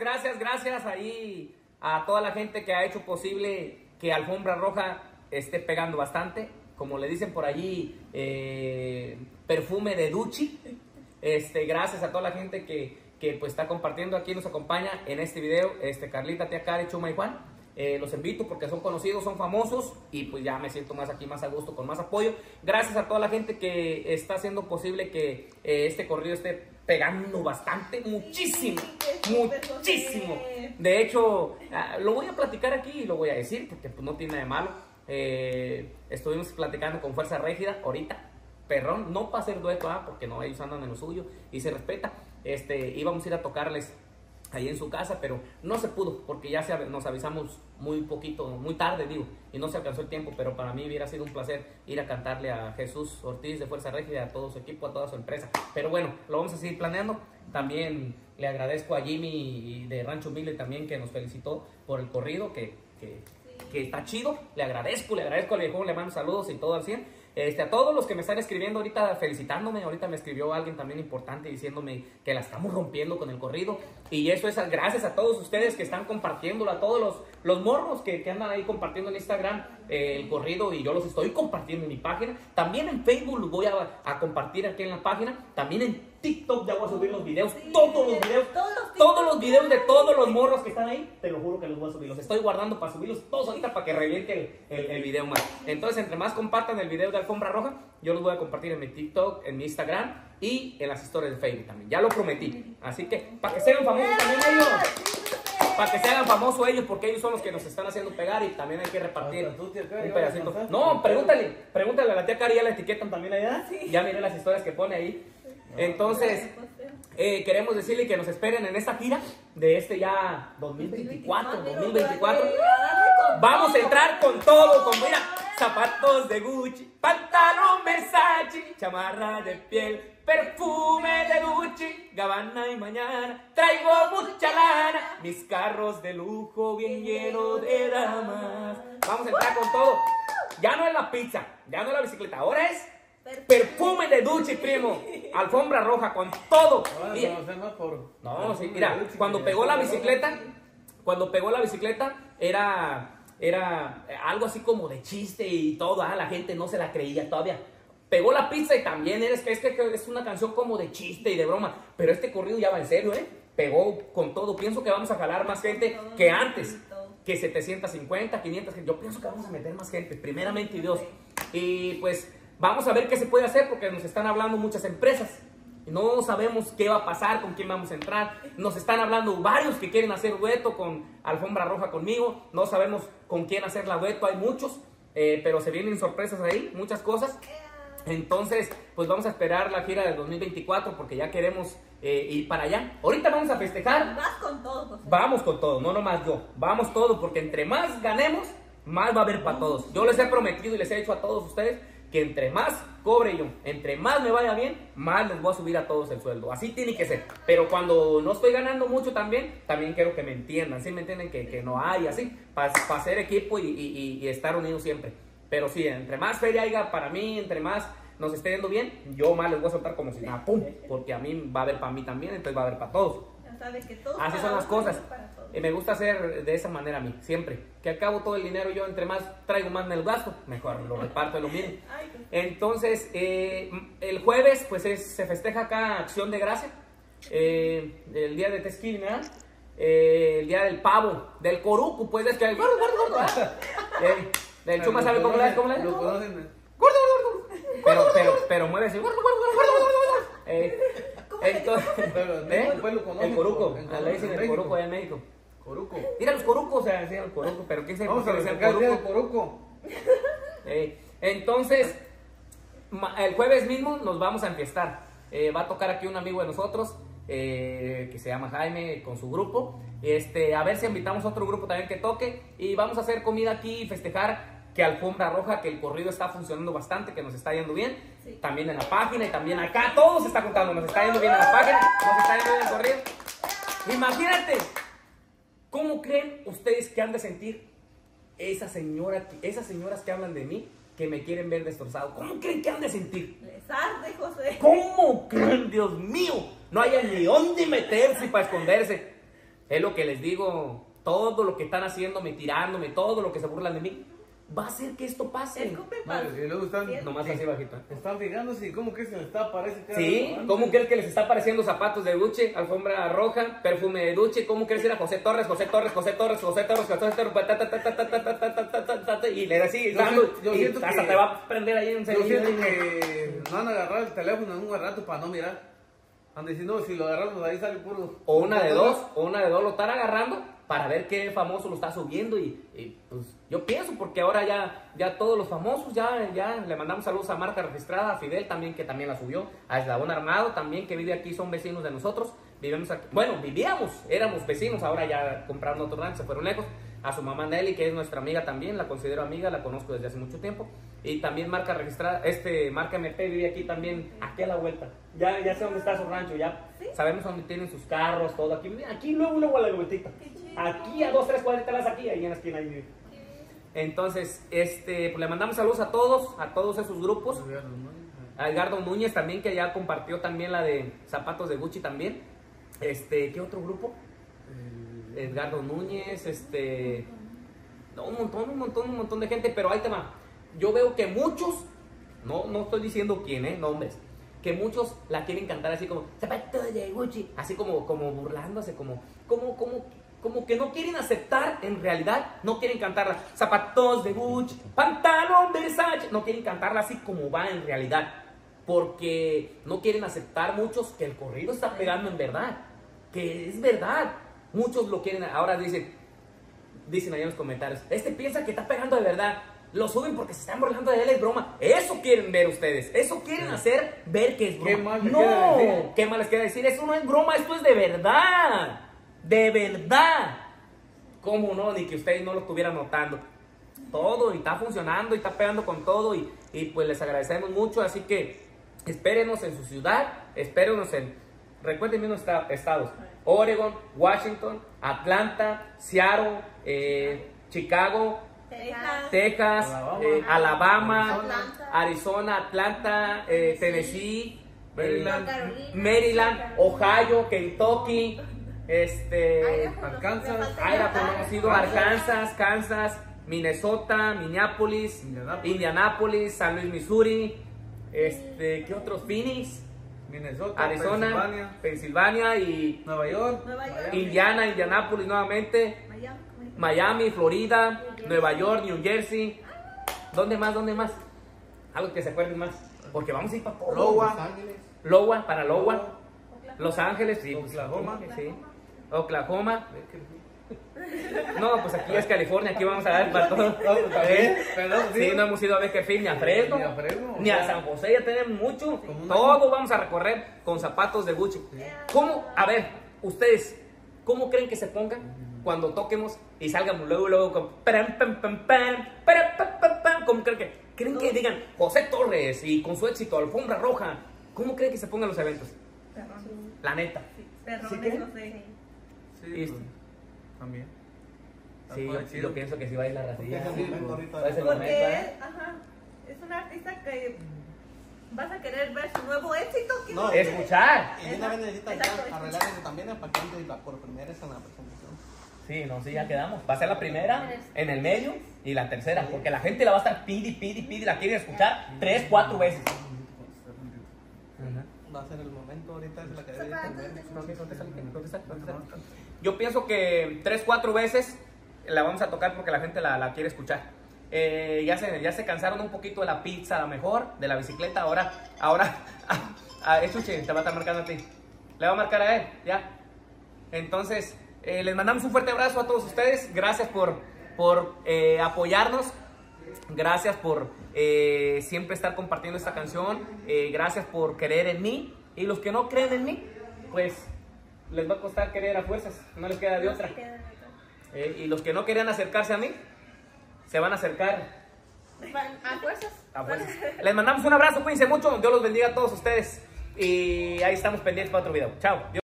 gracias ahí a toda la gente que ha hecho posible que Alfombra Roja esté pegando bastante. Como le dicen por allí, perfume de Duchi. Gracias a toda la gente que pues está compartiendo aquí, nos acompaña en este video. Carlita, Tía Cari, Chuma y Juan. Los invito porque son conocidos, son famosos y pues ya me siento más aquí, más a gusto, con más apoyo. Gracias a toda la gente que está haciendo posible que este corrido esté pegando bastante, muchísimo. De hecho, lo voy a platicar aquí y lo voy a decir porque pues, no tiene nada de malo. Estuvimos platicando con Fuerza Régida ahorita, perrón, no para hacer dueto, porque no, ellos andan en lo suyo y se respeta. Íbamos a ir a tocarles ahí en su casa, pero no se pudo porque ya nos avisamos muy poquito, muy tarde digo, y no se alcanzó el tiempo, pero para mí hubiera sido un placer ir a cantarle a Jesús Ortiz de Fuerza Régida, a todo su equipo, a toda su empresa. Pero bueno, lo vamos a seguir planeando. También le agradezco a Jimmy de Rancho Humilde también que nos felicitó por el corrido, que está chido. Le agradezco al viejón, le mando saludos y todo al 100. A todos los que me están escribiendo ahorita felicitándome, ahorita me escribió alguien también importante diciéndome que la estamos rompiendo con el corrido, y eso es gracias a todos ustedes que están compartiéndolo, a todos los morros que andan ahí compartiendo en Instagram el corrido, y yo los estoy compartiendo en mi página, también en Facebook los voy a compartir aquí en la página, también en TikTok ya voy a subir los videos, todos los videos de todos los morros que están ahí, te lo juro que los voy a subir, los estoy guardando para subirlos todos ahorita para que reviente el video más. Entonces, entre más compartan el video de Alfombra Roja, yo los voy a compartir en mi TikTok, en mi Instagram y en las historias de Facebook también, ya lo prometí. Así que, para que se hagan famosos también ellos, para que se hagan famosos ellos, porque ellos son los que nos están haciendo pegar y también hay que repartir un pedacito. No, pregúntale a la Tía Cari, ya la etiquetan también allá, ya miré las historias que pone ahí. Entonces, queremos decirle que nos esperen en esta gira de ya 2024. Vamos a entrar con todo, con mira, zapatos de Gucci, pantalón Versace, chamarra de piel, perfume de Gucci, Gabbana y mañana traigo mucha lana, mis carros de lujo bien llenos de damas. Vamos a entrar con todo. Ya no es la pizza, ya no es la bicicleta, ahora es perfume de Duchi, primo. Alfombra Roja con todo. No, sí, mira, cuando pegó la bicicleta era algo así como de chiste y todo, la gente no se la creía todavía. Pegó la pizza y también es una canción como de chiste y de broma, pero este corrido ya va en serio, pegó con todo. Pienso que vamos a jalar más gente que antes, que 750, 500, yo pienso que vamos a meter más gente, primeramente Dios. Y pues vamos a ver qué se puede hacer porque nos están hablando muchas empresas. No sabemos qué va a pasar, con quién vamos a entrar. Nos están hablando varios que quieren hacer dueto con Alfombra Roja conmigo. No sabemos con quién hacer la dueto, hay muchos. Pero se vienen sorpresas ahí, muchas cosas. Entonces, pues vamos a esperar la gira del 2024 porque ya queremos ir para allá. Ahorita vamos a festejar. Vas con todo, José. Vamos con todo, no nomás yo. Vamos todo porque entre más ganemos, más va a haber para todos. Yo les he prometido y les he dicho a todos ustedes que entre más cobre yo, entre más me vaya bien, más les voy a subir a todos el sueldo. Así tiene que ser. Pero cuando no estoy ganando mucho también quiero que me entiendan. ¿Sí me entienden? Que no hay así, para hacer equipo y estar unidos siempre. Pero sí, entre más feria haya para mí, entre más nos esté yendo bien, yo más les voy a soltar como si nada, pum. Porque a mí va a haber para mí también, entonces va a haber para todos. Ya sabes que todo así son las cosas. Me gusta hacer de esa manera a mí, siempre. Que acabo todo el dinero yo, entre más traigo más en el gasto, mejor lo reparto de lo mismo. Entonces, el jueves, pues se festeja acá Acción de Gracia. El día de Tesquín, ¿verdad? El día del pavo, del coruco, pues es que el gordo. Del Chuma sabe cómo la gordo. Pero mueve así. Entonces, el coruco, le dicen el coruco allá en México. Coruco. Mira los corucos, decían el coruco, pero quién sabe por qué le decían el coruco. Entonces, el jueves mismo nos vamos a enfiestar. Va a tocar aquí un amigo de nosotros que se llama Jaime con su grupo. A ver si invitamos a otro grupo también que toque y vamos a hacer comida aquí y festejar que Alfombra Roja, que el corrido está funcionando bastante, que nos está yendo bien, sí. También en la página y también acá, todo se está contando, nos está yendo bien en la página, nos está yendo bien el corrido. Imagínate, ¿cómo creen ustedes que han de sentir esas señoras que hablan de mí, que me quieren ver destrozado? ¿Cómo creen que han de sentir? Les arde, José. ¿Cómo creen, Dios mío? No hay ni dónde meterse para esconderse. Es lo que les digo, todo lo que están haciéndome, tirándome, todo lo que se burlan de mí, va a hacer que esto pase. Escupe No, para. y luego están, Nomás así bajito. están fijándose y cómo que se les está apareciendo. cada Sí, rato, ¿cómo ¿no? crees que les está apareciendo zapatos de Gucci, alfombra roja, perfume de Gucci? ¿Cómo crees que era José Torres, José Torres, José Torres, José Torres, José Torres, y le da así, Yo y siento hasta que- te va a prender ahí en Yo siento que no van a agarrar el teléfono en un buen rato para no mirar. Han diciendo, no, si lo agarramos ahí sale puro. O una de dos, lo están agarrando para ver qué famoso lo está subiendo y pues yo pienso porque ahora ya todos los famosos ya le mandamos saludos a Marca Registrada, a Fidel también que también la subió, a Eslabón Armado también que vive aquí, son vecinos de nosotros, vivimos aquí, bueno, éramos vecinos, ahora ya compraron otro rancho, se fueron lejos, a su mamá Nelly que es nuestra amiga también, la considero amiga, la conozco desde hace mucho tiempo y también Marca Registrada, Marca MP vive aquí también, aquí a la vuelta, ya sé dónde está su rancho, ya sabemos dónde tienen sus carros, todo aquí luego a la vueltita. Aquí a 2, 3 cuadritas aquí, ahí en la esquina. Ahí. Entonces, pues le mandamos saludos a todos esos grupos. A Edgardo Núñez también, que ya compartió también la de zapatos de Gucci también. ¿Qué otro grupo? Edgardo Núñez, no, un montón de gente, pero ahí te va. Yo veo que muchos, no estoy diciendo quién, nombres, que muchos la quieren cantar así como zapatos de Gucci, así como burlándose, como que no quieren aceptar, en realidad, no quieren cantarla. Zapatos de Gucci, pantalón Versace. No quieren cantarla así como va en realidad. Porque no quieren aceptar muchos que el corrido está pegando en verdad. Que es verdad. Muchos lo quieren, ahora dicen ahí en los comentarios, piensa que está pegando de verdad. Lo suben porque se están burlando de él, es broma. Eso quieren ver ustedes. Eso quieren hacer ver que es broma. ¿Qué más les queda decir? ¿Qué más les queda decir? Eso no es broma, esto es de verdad. De verdad. ¿Cómo no? Ni que ustedes no lo estuvieran notando. Todo, y está funcionando, y está pegando con todo, y pues les agradecemos mucho. Así que espérenos en su ciudad, espérenos recuerden bien los estados: Oregon, Washington, Atlanta, Seattle, Chicago, Texas, Alabama, Arizona, Atlanta, Tennessee, Maryland, Ohio, Kentucky, Arkansas, Arkansas, Kansas, Minnesota, Minneapolis, Indianapolis, San Luis, Missouri, ¿qué otros? Phoenix, Minnesota, Arizona, Pensilvania y Nueva York, Indianapolis nuevamente, Miami, Florida, Nueva York, New Jersey. ¿Dónde más? Algo que se acuerden más, porque vamos a ir para todo. Iowa, Los Ángeles, sí, Oklahoma. sí. Oklahoma. No, pues aquí es California, aquí vamos a dar para todo. Sí, no hemos ido a Bakersfield ni a Fresno, ni a San José, ya tenemos mucho. Todo vamos a recorrer con zapatos de Gucci. ¿Cómo? A ver, ustedes, ¿cómo creen que se pongan cuando toquemos y salgamos luego con ¿cómo creen que digan José Torres y con su éxito Alfombra Roja? ¿Cómo creen que se pongan los eventos? La neta. Perrones, creen? no sé. Sí, pues, también. Sí, Está yo chido. pienso que sí va a ir la racilla. Es el momento ahorita. Va a ser el momento, Porque ¿eh? es un artista que vas a querer ver su nuevo éxito. ¿Qué No, vas a querer? Escuchar. Y una vez necesitas Exacto, ya arreglar eso también para que entre por primera vez en la presentación. Sí, no, sí, ya quedamos. Va a ser la primera, en el medio y la tercera. Porque la gente la va a estar pide, la quieren escuchar 3, 4 veces. Va a ser el momento ahorita, es la que debe tener. Yo pienso que 3, 4 veces la vamos a tocar porque la gente la quiere escuchar. Ya se cansaron un poquito de la pizza, a lo mejor, de la bicicleta. Ahora, Chuche, te va a estar marcando a ti. Le va a marcar a él, ya. Entonces, les mandamos un fuerte abrazo a todos ustedes. Gracias por apoyarnos. Gracias por siempre estar compartiendo esta canción. Gracias por creer en mí. Y los que no creen en mí, pues les va a costar creer a fuerzas. No les queda de otra. Y los que no querían acercarse a mí, se van a acercar ¿A fuerzas? a fuerzas. Les mandamos un abrazo, cuídense mucho. Dios los bendiga a todos ustedes. Y ahí estamos pendientes para otro video. Chao.